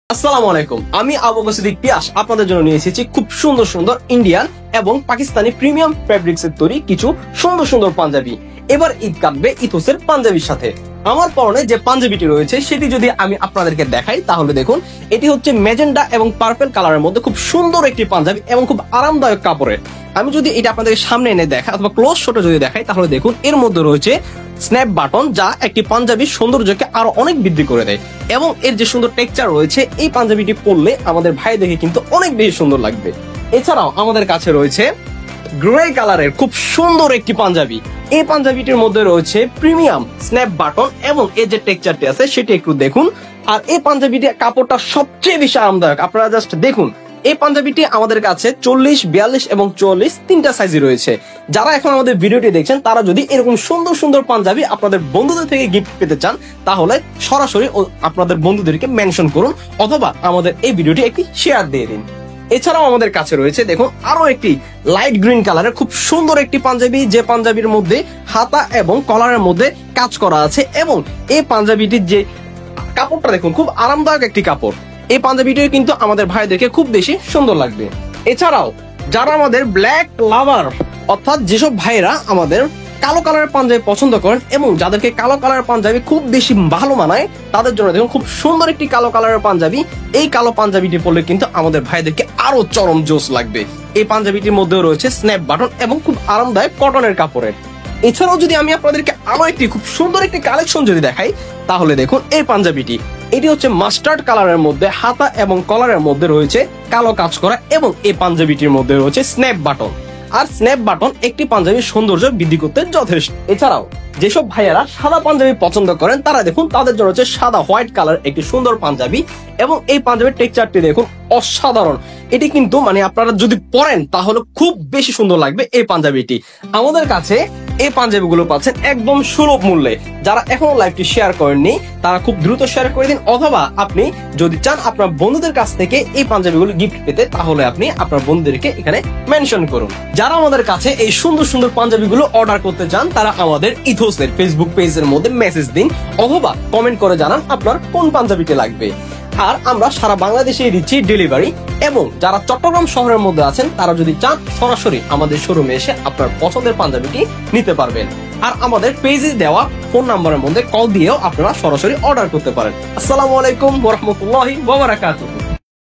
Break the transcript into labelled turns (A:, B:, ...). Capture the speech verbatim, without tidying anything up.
A: আসসালামু আলাইকুম, আমি আবু বকর পিয়াস আপনাদের জন্য নিয়ে এসেছি খুব সুন্দর সুন্দর ইন্ডিয়ান এবং পাকিস্তানি প্রিমিয়াম ফেব্রিক্স এর তৈরি কিছু সুন্দর সুন্দর পাঞ্জাবি। এবার ঈদ কাটবে ইথোসের পাঞ্জাবির সাথে। আমার পরনে যে পাঞ্জাবিটি রয়েছে সেটি যদি আমি আপনাদেরকে দেখাই তাহলে দেখুন, এটি হচ্ছে ম্যাজেন্ডা এবং পার্পল কালারের মধ্যে খুব সুন্দর একটি পাঞ্জাবি এবং খুব আরামদায়ক কাপড়ের। আমি যদি এটা আপনাদের সামনে এনে দেখাই অথবা ক্লোজ শটে যদি দেখাই তাহলে দেখুন এর মধ্যে রয়েছে স্ন্যাপ বাটন, যা একটি পাঞ্জাবির সৌন্দর্যকে আরো অনেক বৃদ্ধি করে দেয়। এবং এর যে সুন্দর টেক্সচার রয়েছে, এই পাঞ্জাবিটি পরলে আমাদের ভাই দেখে কিন্তু অনেক বেশি সুন্দর লাগবে। এছাড়াও আমাদের কাছে রয়েছে গ্রে কালারের খুব সুন্দর একটি পাঞ্জাবি। এই পাঞ্জাবিটির মধ্যে রয়েছে প্রিমিয়াম স্ন্যাপ বাটন এবং এর যে টেক্সচারটি আছে সেটি একটু দেখুন। আর এই পাঞ্জাবিটি কাপড়টা সবচেয়ে বেশি আরামদায়ক। আপনারা জাস্ট দেখুন, এই পাঞ্জাবিটি আমাদের কাছে চল্লিশ, বিয়াল্লিশ এবং চুয়াল্লিশ তিনটা সাইজে রয়েছে। যারা এখন আমাদের ভিডিওটি দেখছেন তারা যদি এরকম সুন্দর সুন্দর পাঞ্জাবি আপনাদের বন্ধুদের থেকে গিফট পেতে চান তাহলে সরাসরি আপনাদের বন্ধুদেরকে মেনশন করুন অথবা আমাদের এই ভিডিওটি একটি শেয়ার দিয়ে দিন। এছাড়াও আমাদের কাছে রয়েছে দেখুন আরো একটি লাইট গ্রিন কালারের খুব সুন্দর একটি পাঞ্জাবি, যে পাঞ্জাবির মধ্যে হাতা এবং কলারের মধ্যে কাজ করা আছে এবং এই পাঞ্জাবিটির যে কাপড়টা দেখুন খুব আরামদায়ক একটি কাপড়। এই পাঞ্জাবিটিও কিন্তু আমাদের ভাইদেরকে খুব বেশি সুন্দর লাগবে। এছাড়াও যারা আমাদের ব্ল্যাক লাভার অর্থাৎ যেসব ভাইরা আমাদের কালো কালারের পাঞ্জাবি পছন্দ করেন এবং যাদেরকে কালো কালারের পাঞ্জাবি খুব বেশি ভালো মানায় তাদের জন্য দেখুন খুব সুন্দর একটি কালো কালারের পাঞ্জাবি। এই কালো পাঞ্জাবিটি পরলে কিন্তু আমাদের ভাইদেরকে আরো চরম জোশ লাগবে। এই পাঞ্জাবিটির মধ্যেও রয়েছে স্ন্যাপ বাটন এবং খুব আরামদায়ক কটনের কাপড়ের। এছাড়াও যদি আমি আপনাদেরকে আরো একটি খুব সুন্দর একটি কালেকশন যদি দেখাই তাহলে দেখুন এই পাঞ্জাবিটি, এটি হচ্ছে মাস্টার্ড কালারের মধ্যে হাতা এবং কলারের মধ্যে রয়েছে কালো কাজ করা এবং এই পাঞ্জাবিটির মধ্যে রয়েছে স্ন্যাপ বাটন। আর স্ন্যাপ বাটন একটি পাঞ্জাবির সৌন্দর্য বৃদ্ধি করতে যথেষ্ট। এছাড়াও যেসব ভাইয়ারা সাদা পাঞ্জাবি পছন্দ করেন তারা দেখুন তাদের জন্য হচ্ছে সাদা হোয়াইট কালার একটি সুন্দর পাঞ্জাবি এবং এই পাঞ্জাবির টেক্সচারটি দেখুন অসাধারণ। এটি কিন্তু মানে আপনারা যদি পরেন তাহলে খুব বেশি সুন্দর লাগবে এই পাঞ্জাবিটি। আমাদের কাছে এই পাঞ্জাবিগুলো পাচ্ছেন একদম সুলভ মূল্যে। যারা এখনো লাইভটি শেয়ার করেননি তারা খুব দ্রুত শেয়ার করে দিন অথবা আপনি যদি চান আপনার বন্ধুদের কাছ থেকে এই পাঞ্জাবিগুলো গিফট পেতে তাহলে আপনি আপনার বন্ধুদেরকে এখানে মেনশন করুন। যারা আমাদের কাছে এই সুন্দর সুন্দর পাঞ্জাবিগুলো অর্ডার করতে চান তারা আমাদের ইথোসের ফেসবুক পেজের মধ্যে মেসেজ দিন অথবা কমেন্ট করে জানান আপনার কোন পাঞ্জাবিটি লাগবে। আর আমরা সারা বাংলাদেশে দিচ্ছি ডেলিভারি এবং যারা চট্টগ্রাম শহরের মধ্যে আছেন তারা যদি চান সরাসরি আমাদের শোরুমে এসে আপনার পছন্দের পাঞ্জাবিটি নিতে পারবেন। আর আমাদের পেজে দেওয়া ফোন নাম্বারের মধ্যে কল দিয়েও আপনারা সরাসরি অর্ডার করতে পারেন। আসসালামু আলাইকুম ওয়া রাহমাতুল্লাহি ওয়া বারাকাতুহু।